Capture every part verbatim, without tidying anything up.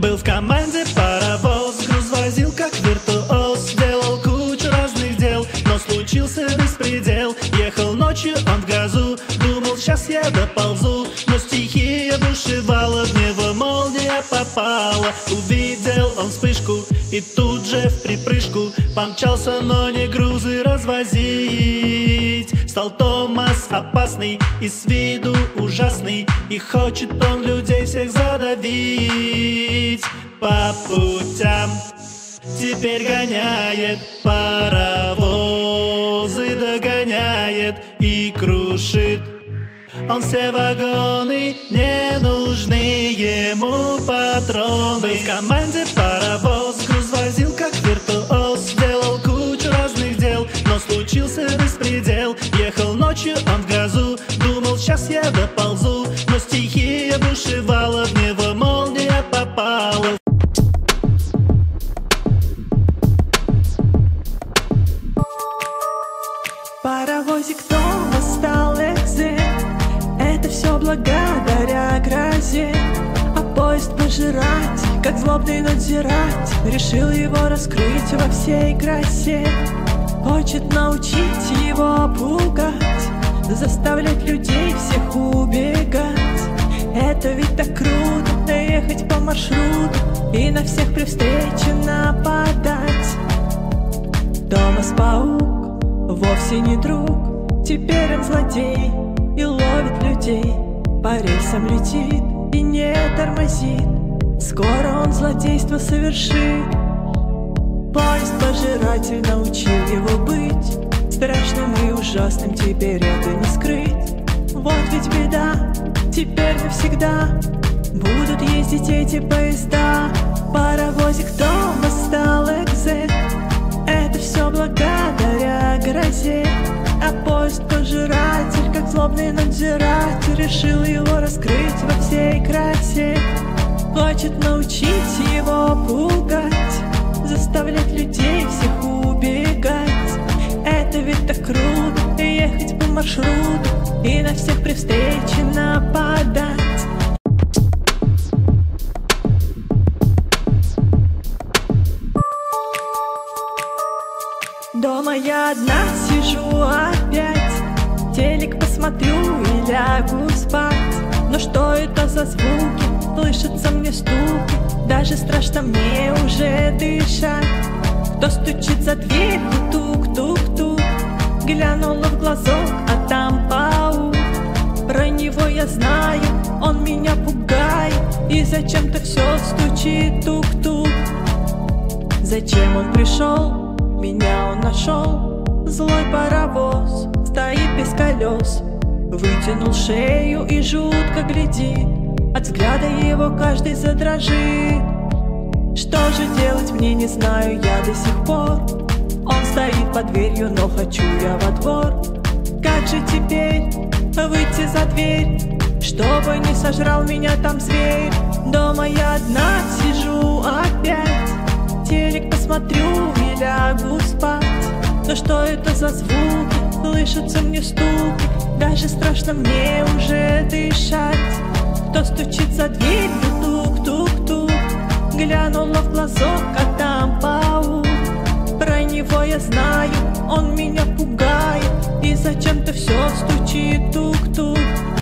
Был в команде паровоз, груз возил как виртуоз, делал кучу разных дел, но случился беспредел. Ехал ночью он в газу, думал, сейчас я доползу, но стихия бушевала, в него молния попала. Увидел он вспышку и тут же в припрыжку помчался, но не грузы развозить. Стал Томас опасный и с виду ужасный, и хочет он людей всех задавить. По путям теперь гоняет паровозы, догоняет и крушит он все вагоны, не нужны ему патроны. Был в команде паровоз, груз возил как виртуоз, делал кучу разных дел, но случился беспредел. Ехал ночью он в газу, думал, сейчас я доползу, но стихия бушевала, в него молния попала. Паровозик Томас стал экзе, это все благодаря грозе. А поезд пожирать, как злобный надзирать, решил его раскрыть во всей красе. Хочет научить его пугать, заставлять людей всех убегать. Это ведь так круто, ехать по маршруту и на всех при встрече нападать. Томас Паук вовсе не друг, теперь он злодей и ловит людей. По рельсам летит и не тормозит, скоро он злодейство совершит. Поезд-пожиратель научил его быть страшным и ужасным, теперь это не скрыть. Вот ведь беда, теперь навсегда будут ездить эти поезда. Паровозик Томас стал экзе, это все благодаря грозе. А поезд-пожиратель, как злобный надзиратель, решил его раскрыть во всей красе. Хочет научить его пугать, заставлять людей всех убегать. Это ведь так круто, ехать по маршруту и на всех при встрече нападать. Дома я одна сижу опять, телек посмотрю и лягу спать. Но что это за звуки? Слышатся мне стуки, даже страшно мне уже дышать. Кто стучит за дверь? Тук-тук-тук. Глянула в глазок, а там паук. Про него я знаю, он меня пугает, и зачем-то все стучит тук-тук. Зачем он пришел? Меня он нашел. Злой паровоз стоит без колес, вытянул шею и жутко глядит. От взгляда его каждый задрожит. Что же делать мне, не знаю я до сих пор. Он стоит под дверью, но хочу я во двор. Как же теперь выйти за дверь, чтобы не сожрал меня там зверь? Дома я одна сижу опять, телек посмотрю и лягу спать. Но что это за звуки? Слышатся мне стуки, даже страшно мне уже дышать. Кто стучит за дверью? Тук-тук-тук. Глянула в глазок, а там паук. Про него я знаю, он меня пугает, и зачем-то все стучит тук-тук.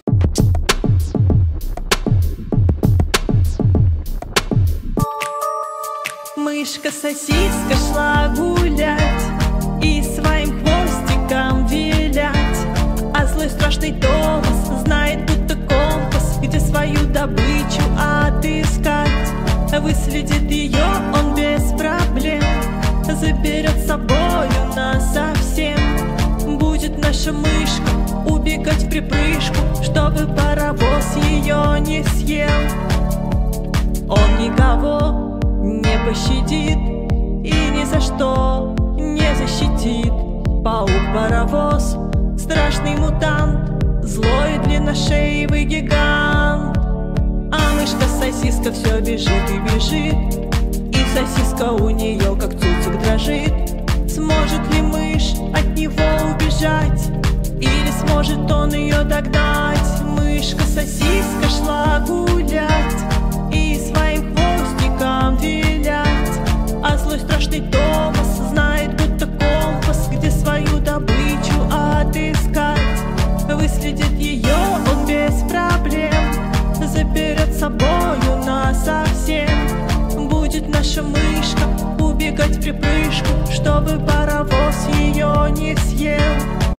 Мышка-сосиска шла гулять и своим хвостиком вилять. А злой страшный Томас знает, будто компас, где свою добычу отыскать. Выследит ее он без проблем, заберет с собою насовсем. Будет наша мышка убегать в припрыжку, чтобы паровоз ее не съел. Он никого не пощадит и ни за что не защитит. Паук-паровоз, страшный мутант, злой длинношеевый гигант. А мышка-сосиска все бежит и бежит, и сосиска у нее как цуцик дрожит. Сможет ли мышь от него убежать, или сможет он ее догнать? Мышка-сосиска шла гулять и своим хвостиком злой страшный Томас знает, будто компас, где свою добычу отыскать. Выследит ее он без проблем, заберет с собою насовсем. Будет наша мышка убегать в припрыжку, чтобы паровоз ее не съел.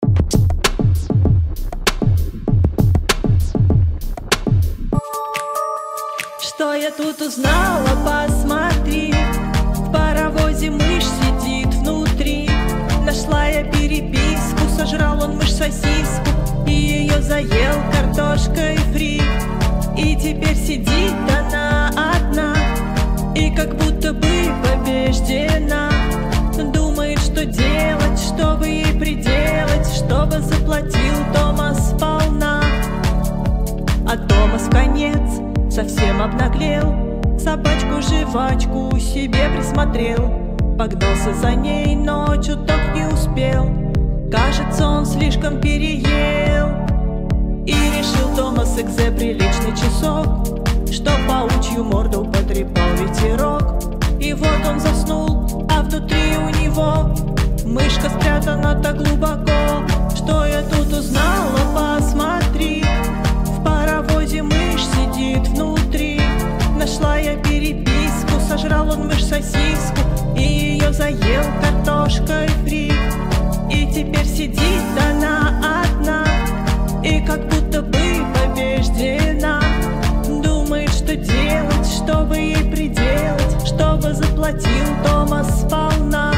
Что я тут узнала, посмотри, в паровозе мышь сидит внутри. Нашла я переписку, сожрал он мышь сосиску и ее заел картошкой фри. И теперь сидит она одна и как будто бы побеждена. Думает, что делать, чтобы ей приделать, чтобы заплатил Томас сполна. А Томас вконец совсем обнаглел, собачку-жвачку себе присмотрел. Погнался за ней, но чуток не успел, кажется, он слишком переел. И решил Томас Экзе приличный часок, что паучью морду потрепал ветерок. И вот он заснул, а внутри у него мышка спрятана так глубоко. Что я тут узнала, посмотри, в паровозе мышь сидит внутри. Нашла я переписку, сожрал он мышь сосиску и ее заел картошкой фри. И теперь сидит она одна и как будто бы побеждена. Думает, что делать, чтобы ей приделать, чтобы заплатил Томас сполна.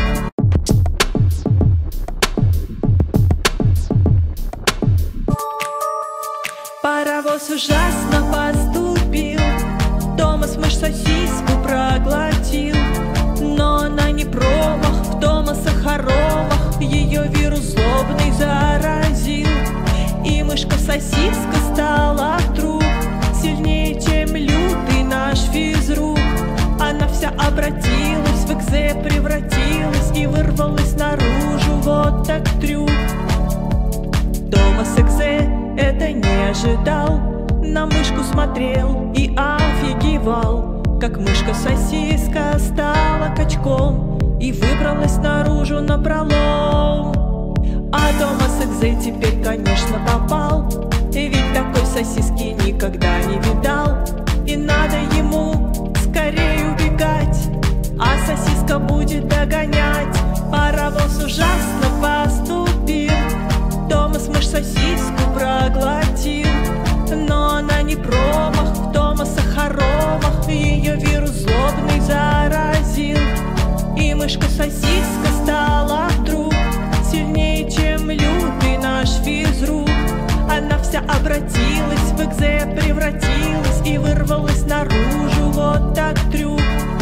Паровоз ужасно поступил, Томас мышь сосиску проглотил. Но она не промах, в Томаса хоромах ее вирус злобный заразил. И мышка-сосиска стала вдруг сильнее, чем лютый наш физрук. Она вся обратилась, в Экзе превратилась и вырвалась наружу, вот так трюк. Томас Экзе это не ожидал, на мышку смотрел и офигевал, как мышка-сосиска стала качком и выбралась наружу напролом. А Томас Экзе теперь, конечно, попал, и ведь такой сосиски никогда не видал. И надо ему скорее убегать, а сосиска будет догонять. Паровоз ужасно поступил, Томас мышь сосиску проглотил. Но она не промах, в Томаса хоромах ее вирус злобный заразил. И мышка-сосиска стала вдруг сильнее, чем лютый наш физрук. Она вся обратилась, в Экзе превратилась и вырвалась наружу, вот так трюк.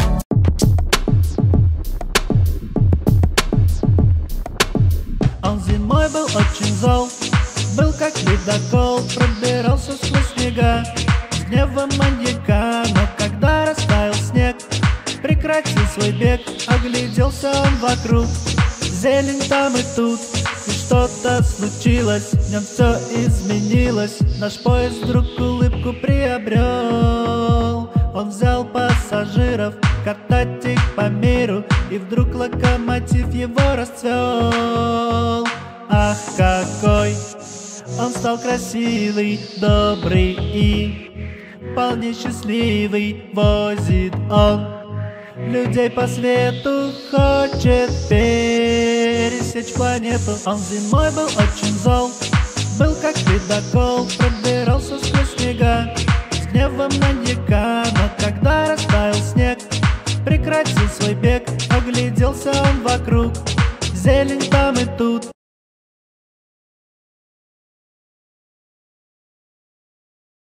Он зимой был очень зол, был как ледокол, пробирался сквозь снега с гневом маньяка. Но когда растаял снег, прекратил свой бег, огляделся он вокруг, зелень там и тут. И что-то случилось, в нем все изменилось. Наш поезд вдруг улыбку приобрел. Он взял пассажиров, катать их по миру, и вдруг локомотив его расцвел. Ах, какой он стал красивый, добрый и вполне счастливый. Возит он людей по свету, хочет пересечь планету. Он зимой был очень зол, был как ледокол, пробирался сквозь снега с гневом маньяка. Но когда растаял снег, прекратил свой бег, огляделся он вокруг, зелень там и тут.